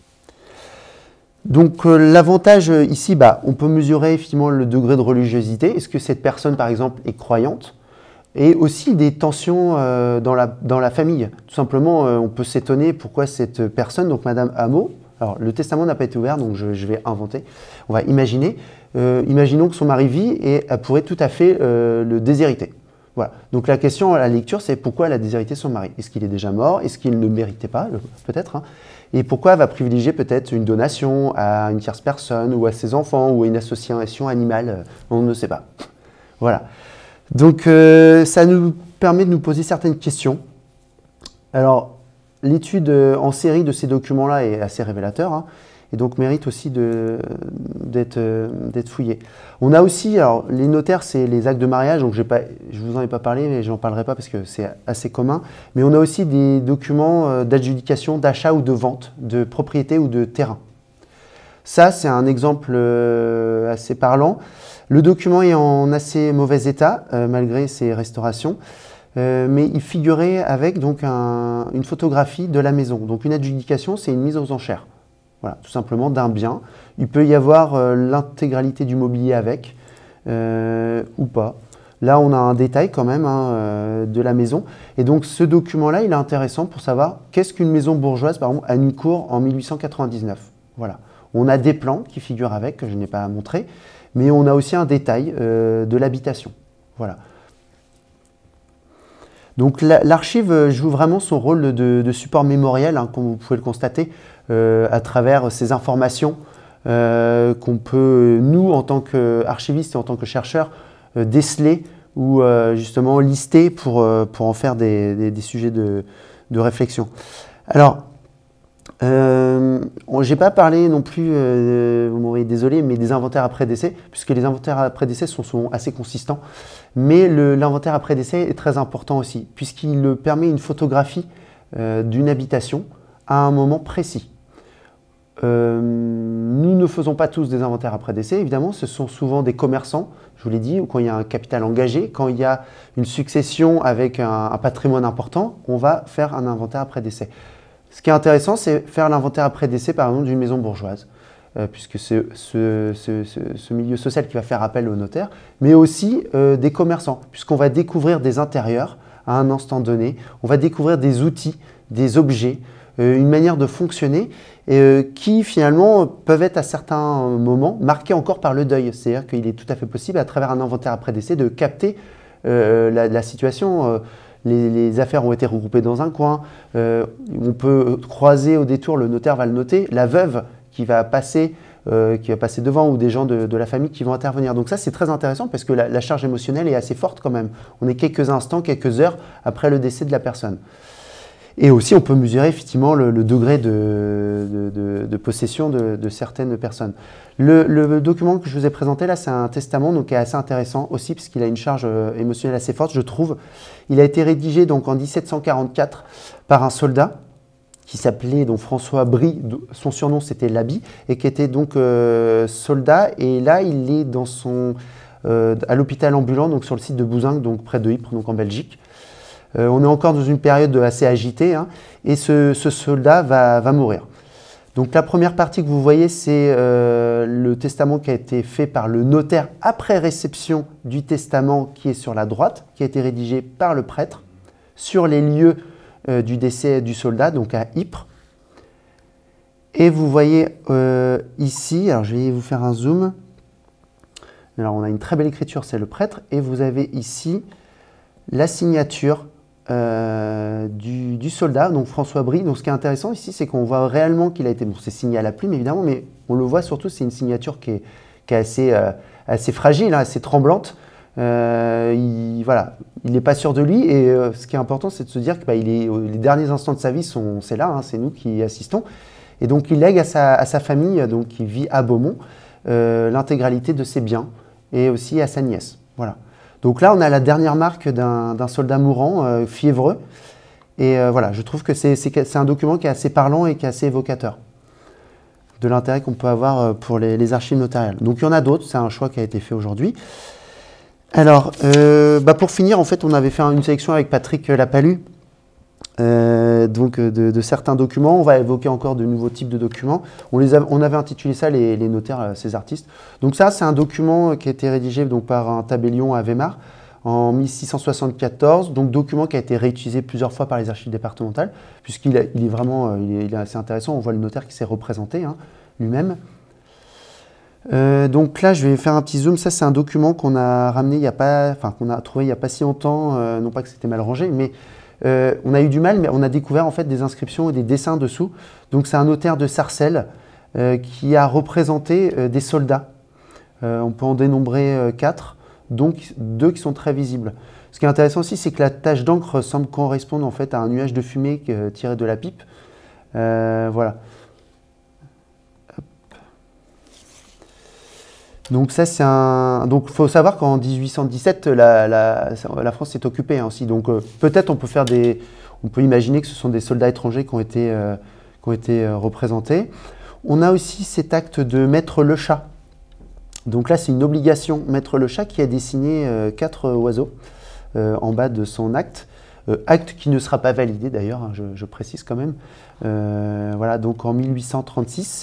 Donc l'avantage ici, on peut mesurer effectivement le degré de religiosité. Est-ce que cette personne, par exemple, est croyante? Et aussi des tensions dans la famille. Tout simplement, on peut s'étonner pourquoi cette personne, donc Madame Hameau, alors le testament n'a pas été ouvert, donc je vais inventer. On va imaginer. Imaginons que son mari vit et elle pourrait tout à fait le déshériter. Voilà. Donc la question à la lecture, c'est pourquoi elle a déshérité son mari? Est-ce qu'il est déjà mort? Est-ce qu'il ne méritait pas, peut-être, hein? Et pourquoi elle va privilégier peut-être une donation à une tierce personne, ou à ses enfants, ou à une association animale? On ne sait pas. Voilà. Donc ça nous permet de nous poser certaines questions. Alors, l'étude en série de ces documents-là est assez révélateur, hein, et donc mérite aussi d'être fouillée. On a aussi, alors les notaires, c'est les actes de mariage, donc je vous en ai pas parlé, mais je n'en parlerai pas parce que c'est assez commun, mais on a aussi des documents d'adjudication, d'achat ou de vente de propriété ou de terrain. Ça, c'est un exemple assez parlant. Le document est en assez mauvais état, malgré ses restaurations, mais il figurait avec donc une photographie de la maison. Donc une adjudication, c'est une mise aux enchères. Voilà, tout simplement d'un bien. Il peut y avoir l'intégralité du mobilier avec, ou pas. Là, on a un détail quand même hein, de la maison. Et donc, ce document-là, il est intéressant pour savoir qu'est-ce qu'une maison bourgeoise, par exemple, à Nicourt en 1899. Voilà. On a des plans qui figurent avec, que je n'ai pas montré, mais on a aussi un détail de l'habitation. Voilà. Donc, l'archive joue vraiment son rôle de support mémoriel, hein, comme vous pouvez le constater, à travers ces informations qu'on peut, nous, en tant qu'archivistes et en tant que chercheurs, déceler ou justement lister pour en faire des sujets de réflexion. Alors, je n'ai pas parlé non plus, vous m'aurez désolé, mais des inventaires après décès, puisque les inventaires après décès sont assez consistants. Mais l'inventaire après décès est très important aussi, puisqu'il permet une photographie d'une habitation à un moment précis. Nous ne faisons pas tous des inventaires après décès, évidemment, ce sont souvent des commerçants, je vous l'ai dit, ou quand il y a un capital engagé, quand il y a une succession avec un patrimoine important, on va faire un inventaire après décès. Ce qui est intéressant, c'est faire l'inventaire après décès, par exemple, d'une maison bourgeoise, puisque c'est ce milieu social qui va faire appel au notaire, mais aussi des commerçants, puisqu'on va découvrir des intérieurs à un instant donné, on va découvrir des outils, des objets, une manière de fonctionner qui finalement peuvent être à certains moments marqués encore par le deuil. C'est-à-dire qu'il est tout à fait possible à travers un inventaire après décès de capter la situation. Les affaires ont été regroupées dans un coin, on peut croiser au détour, le notaire va le noter, la veuve qui va passer devant ou des gens de la famille qui vont intervenir. Donc ça c'est très intéressant parce que la charge émotionnelle est assez forte quand même. On est quelques instants, quelques heures après le décès de la personne. Et aussi, on peut mesurer effectivement le degré de possession de certaines personnes. Le document que je vous ai présenté là, c'est un testament donc, qui est assez intéressant aussi, puisqu'il a une charge émotionnelle assez forte, je trouve. Il a été rédigé donc, en 1744 par un soldat qui s'appelait François Brie, son surnom c'était l'Habit, et qui était donc soldat. Et là, il est à l'hôpital ambulant, donc sur le site de Bouzinc, donc près de Ypres, donc en Belgique. On est encore dans une période assez agitée hein, et ce soldat va mourir. Donc la première partie que vous voyez, c'est le testament qui a été fait par le notaire après réception du testament qui est sur la droite, qui a été rédigé par le prêtre sur les lieux du décès du soldat, donc à Ypres. Et vous voyez ici, alors je vais vous faire un zoom. Alors on a une très belle écriture, c'est le prêtre, et vous avez ici la signature du soldat, donc François Brie. Donc ce qui est intéressant ici, c'est qu'on voit réellement qu'il a été, bon c'est signé à la plume évidemment, mais on le voit surtout, c'est une signature qui est assez fragile, hein, assez tremblante. Voilà, il n'est pas sûr de lui et ce qui est important, c'est de se dire que les derniers instants de sa vie, c'est là, hein, c'est nous qui assistons. Et donc il lègue à sa famille, donc qui vit à Beaumont, l'intégralité de ses biens et aussi à sa nièce. Voilà. Donc là, on a la dernière marque d'un soldat mourant, fiévreux. Et voilà, je trouve que c'est un document qui est assez parlant et qui est assez évocateur de l'intérêt qu'on peut avoir pour les archives notariales. Donc il y en a d'autres, c'est un choix qui a été fait aujourd'hui. Alors, pour finir, en fait, on avait fait une sélection avec Patrick Lapalus, donc de certains documents. On va évoquer encore de nouveaux types de documents. On avait intitulé ça les notaires, ces artistes. Donc ça, c'est un document qui a été rédigé donc, par un tabellion à Weimar en 1674. Donc document qui a été réutilisé plusieurs fois par les archives départementales, puisqu'il est vraiment assez intéressant. On voit le notaire qui s'est représenté hein, lui-même. Donc là, je vais faire un petit zoom. Ça, c'est un document qu'on a ramené il y a pas, enfin qu'on a trouvé il n'y a pas si longtemps. Non pas que c'était mal rangé, mais on a eu du mal, mais on a découvert en fait des inscriptions et des dessins dessous. Donc c'est un notaire de Sarcelles qui a représenté des soldats. On peut en dénombrer 4, donc 2 qui sont très visibles. Ce qui est intéressant aussi, c'est que la tache d'encre semble correspondre en fait à un nuage de fumée tiré de la pipe. Voilà. Donc ça, c'est un. Donc il faut savoir qu'en 1817, la France s'est occupée hein, aussi. Donc peut-être on peut faire des. On peut imaginer que ce sont des soldats étrangers qui ont été représentés. On a aussi cet acte de Maître Le Chat. Donc là, c'est une obligation. Maître Le Chat qui a dessiné 4 oiseaux en bas de son acte. Acte qui ne sera pas validé d'ailleurs, hein, je précise quand même. Voilà, donc en 1836.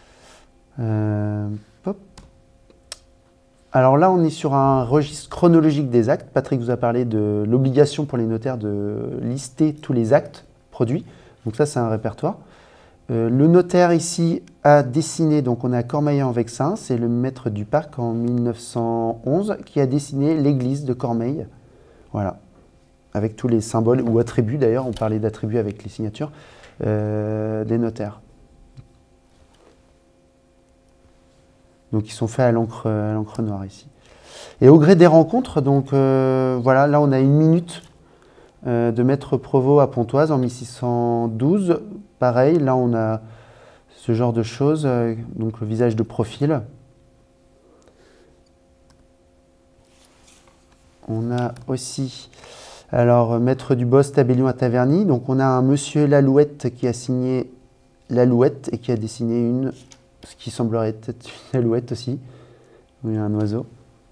Alors là, on est sur un registre chronologique des actes. Patrick vous a parlé de l'obligation pour les notaires de lister tous les actes produits. Donc ça, c'est un répertoire. Le notaire ici a dessiné, donc on est à Cormeilles-en-Vexin, c'est le maître du parc en 1911 qui a dessiné l'église de Cormeilles. Voilà, avec tous les symboles ou attributs d'ailleurs, on parlait d'attributs avec les signatures des notaires. Donc ils sont faits à l'encre noire ici. Et au gré des rencontres, donc voilà, là on a 1 minute de Maître Provost à Pontoise en 1612. Pareil, là on a ce genre de choses, donc le visage de profil. On a aussi, alors Maître du Bosc, Tabellion à Taverny. Donc on a un monsieur Lalouette qui a signé l'Alouette et qui a dessiné ce qui semblerait être une alouette aussi. Il y a un oiseau.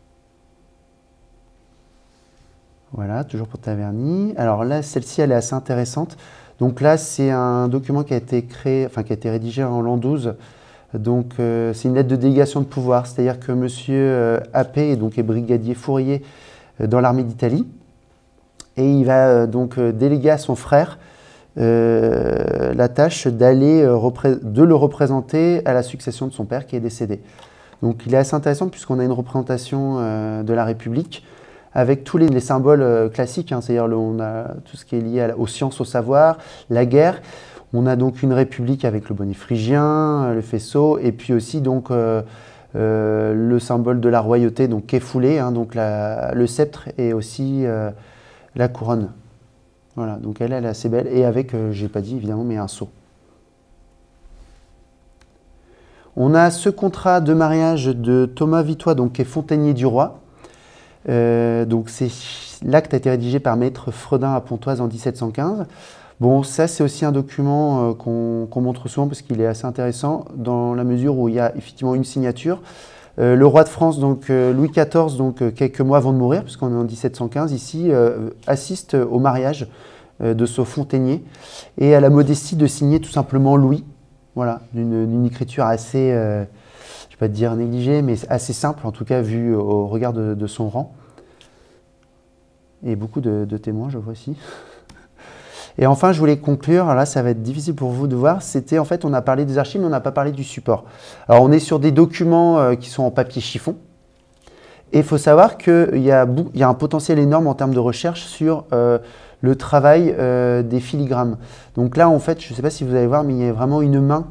Voilà, toujours pour Taverny. Alors là, celle-ci, elle est assez intéressante. Donc là, c'est un document qui a été créé, enfin qui a été rédigé en l'an 12. Donc c'est une lettre de délégation de pouvoir, c'est-à-dire que monsieur Appé est brigadier fourrier dans l'armée d'Italie. Et il va donc déléguer à son frère la tâche de le représenter à la succession de son père qui est décédé. Donc il est assez intéressant puisqu'on a une représentation de la République avec tous les symboles classiques, hein, c'est-à-dire on a tout ce qui est lié aux sciences, au savoir, la guerre. On a donc une république avec le bonnet phrygien, le faisceau, et puis aussi donc le symbole de la royauté, donc qui est foulé, hein, donc le sceptre et aussi la couronne. Voilà, donc elle est assez belle, et avec, j'ai pas dit évidemment, mais un sceau. On a ce contrat de mariage de Thomas Vitois, donc qui est fontainier du roi. Donc l'acte a été rédigé par Maître Freudin à Pontoise en 1715. Bon, ça c'est aussi un document qu'on montre souvent parce qu'il est assez intéressant dans la mesure où il y a effectivement une signature. Le roi de France, donc Louis XIV, donc quelques mois avant de mourir, puisqu'on est en 1715 ici, assiste au mariage de ce fontainier et à la modestie de signer tout simplement Louis. Voilà, d'une écriture assez, je ne vais pas te dire négligée, mais assez simple, en tout cas vu au regard de son rang. Et beaucoup de témoins, je vois ici. Et enfin, je voulais conclure, alors là ça va être difficile pour vous de voir, c'était en fait, on a parlé des archives, mais on n'a pas parlé du support. Alors on est sur des documents qui sont en papier chiffon, et il faut savoir qu'il y a un potentiel énorme en termes de recherche sur le travail des filigrammes. Donc là, en fait, je ne sais pas si vous allez voir, mais il y a vraiment une main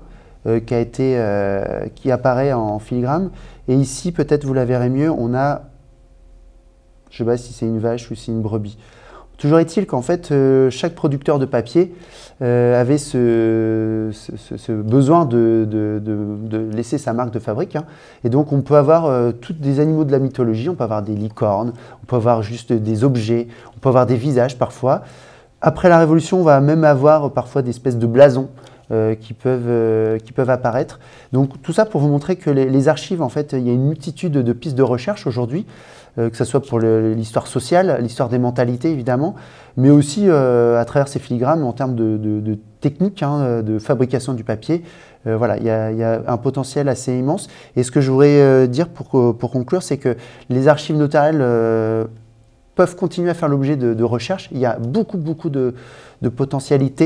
qui apparaît en filigrane. Et ici, peut-être vous la verrez mieux, on a, je ne sais pas si c'est une vache ou si c'est une brebis. Toujours est-il qu'en fait, chaque producteur de papier avait ce besoin de laisser sa marque de fabrique. Hein. Et donc, on peut avoir tous des animaux de la mythologie, on peut avoir des licornes, on peut avoir juste des objets, on peut avoir des visages parfois. Après la Révolution, on va même avoir parfois des espèces de blasons qui peuvent apparaître. Donc, tout ça pour vous montrer que les archives, en fait, il y a une multitude de pistes de recherche aujourd'hui, que ce soit pour l'histoire sociale, l'histoire des mentalités évidemment, mais aussi à travers ces filigrammes en termes de technique, hein, de fabrication du papier. Voilà, il y a un potentiel assez immense. Et ce que je voudrais dire pour conclure, c'est que les archives notariales peuvent continuer à faire l'objet de recherches. Il y a beaucoup de potentialités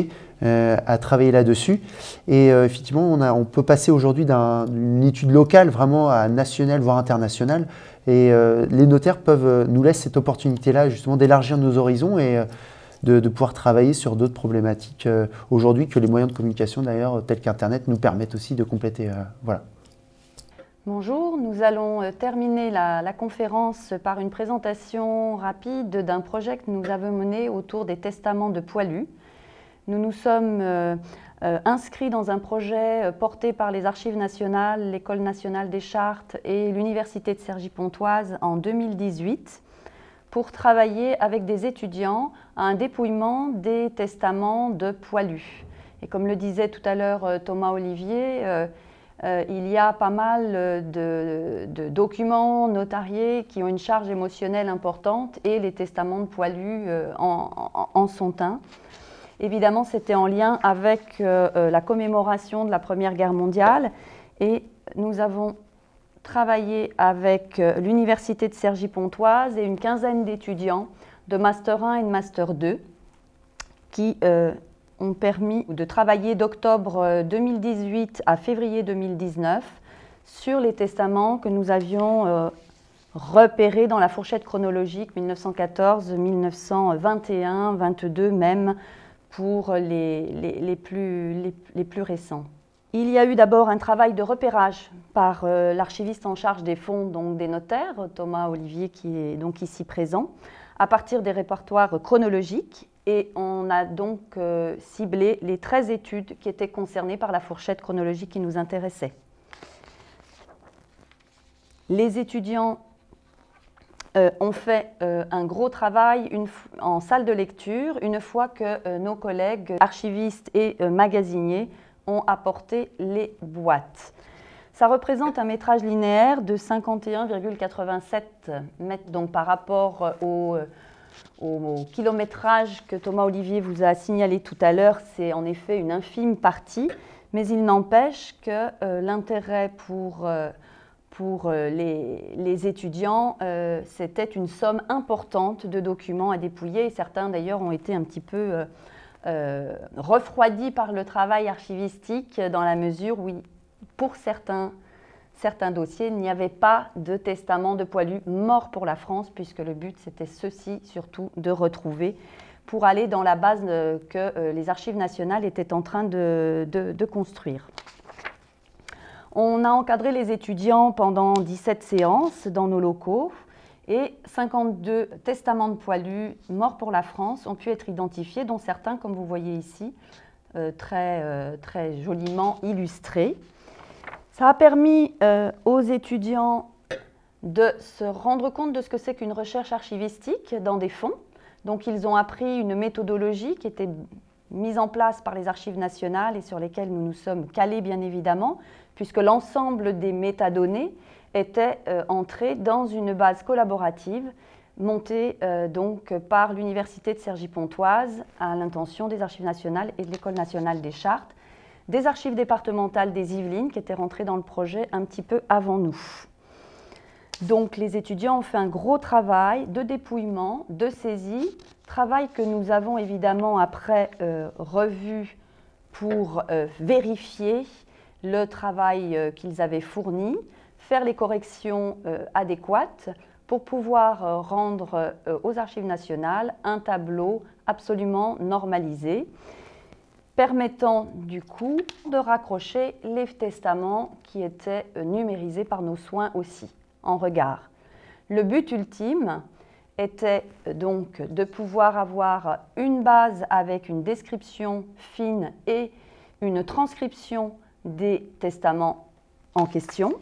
à travailler là-dessus. Et effectivement, on peut passer aujourd'hui d'une étude locale vraiment à nationale, voire internationale. Et les notaires nous laissent cette opportunité-là justement d'élargir nos horizons et de pouvoir travailler sur d'autres problématiques aujourd'hui que les moyens de communication d'ailleurs tels qu'Internet nous permettent aussi de compléter. Voilà. Bonjour, nous allons terminer la conférence par une présentation rapide d'un projet que nous avons mené autour des testaments de poilus. Nous nous sommes inscrits dans un projet porté par les Archives nationales, l'École nationale des chartes et l'Université de Cergy-Pontoise en 2018 pour travailler avec des étudiants à un dépouillement des testaments de poilus. Et comme le disait tout à l'heure Thomas Olivier, il y a pas mal de documents notariés qui ont une charge émotionnelle importante et les testaments de poilus en sont un. Évidemment, c'était en lien avec la commémoration de la Première Guerre mondiale et nous avons travaillé avec l'Université de Cergy-Pontoise et une quinzaine d'étudiants de Master 1 et de Master 2 qui ont permis de travailler d'octobre 2018 à février 2019 sur les testaments que nous avions repérés dans la fourchette chronologique 1914, 1921, 22 même pour les plus récents. Il y a eu d'abord un travail de repérage par l'archiviste en charge des fonds, donc des notaires, Thomas Olivier, qui est donc ici présent, à partir des répertoires chronologiques. Et on a donc ciblé les 13 études qui étaient concernées par la fourchette chronologique qui nous intéressait. Les étudiants ont fait un gros travail en salle de lecture une fois que nos collègues archivistes et magasiniers ont apporté les boîtes. Ça représente un métrage linéaire de 51,87 mètres, donc par rapport au kilométrage que Thomas Olivier vous a signalé tout à l'heure, c'est en effet une infime partie, mais il n'empêche que l'intérêt pour les étudiants, c'était une somme importante de documents à dépouiller. Et certains d'ailleurs ont été un petit peu refroidis par le travail archivistique dans la mesure où, pour certains dossiers, il n'y avait pas de testament de poilus mort pour la France, puisque le but c'était ceci surtout de retrouver pour aller dans la base que les Archives nationales étaient en train de construire. On a encadré les étudiants pendant 17 séances dans nos locaux et 52 testaments de poilus morts pour la France ont pu être identifiés, dont certains, comme vous voyez ici, très joliment illustrés. Ça a permis aux étudiants de se rendre compte de ce que c'est qu'une recherche archivistique dans des fonds. Donc ils ont appris une méthodologie qui était mise en place par les Archives nationales et sur lesquelles nous nous sommes calés bien évidemment, puisque l'ensemble des métadonnées était entré dans une base collaborative montée donc par l'Université de Cergy-Pontoise à l'intention des Archives nationales et de l'École nationale des chartes, des Archives départementales des Yvelines qui étaient rentrées dans le projet un petit peu avant nous. Donc les étudiants ont fait un gros travail de dépouillement, de saisie, travail que nous avons évidemment après revu pour vérifier le travail qu'ils avaient fourni, faire les corrections adéquates pour pouvoir rendre aux Archives nationales un tableau absolument normalisé, permettant du coup de raccrocher les testaments qui étaient numérisés par nos soins aussi, en regard. Le but ultime était donc de pouvoir avoir une base avec une description fine et une transcription des testaments en question,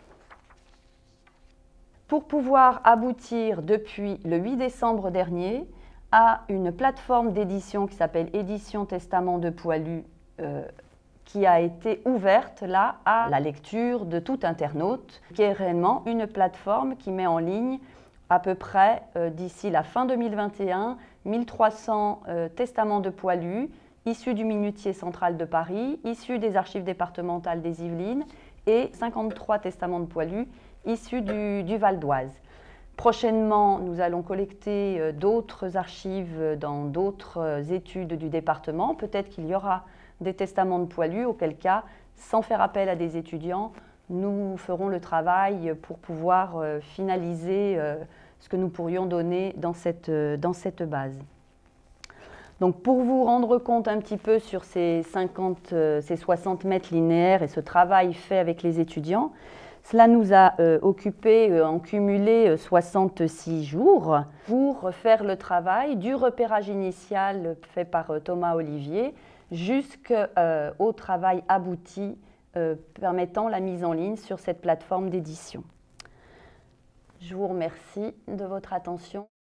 pour pouvoir aboutir depuis le 8 décembre dernier à une plateforme d'édition qui s'appelle Édition Testament de Poilus, qui a été ouverte là à la lecture de tout internaute, qui est réellement une plateforme qui met en ligne à peu près d'ici la fin 2021 1300 testaments de poilus issus du Minutier central de Paris, issus des Archives départementales des Yvelines et 53 testaments de poilus issus du Val d'Oise. Prochainement, nous allons collecter d'autres archives dans d'autres études du département. Peut-être qu'il y aura des testaments de poilus, auquel cas, sans faire appel à des étudiants, nous ferons le travail pour pouvoir finaliser ce que nous pourrions donner dans cette base. Donc pour vous rendre compte un petit peu sur ces 60 mètres linéaires et ce travail fait avec les étudiants, cela nous a occupé en cumulé 66 jours pour faire le travail du repérage initial fait par Thomas Olivier jusqu'au travail abouti permettant la mise en ligne sur cette plateforme d'édition. Je vous remercie de votre attention.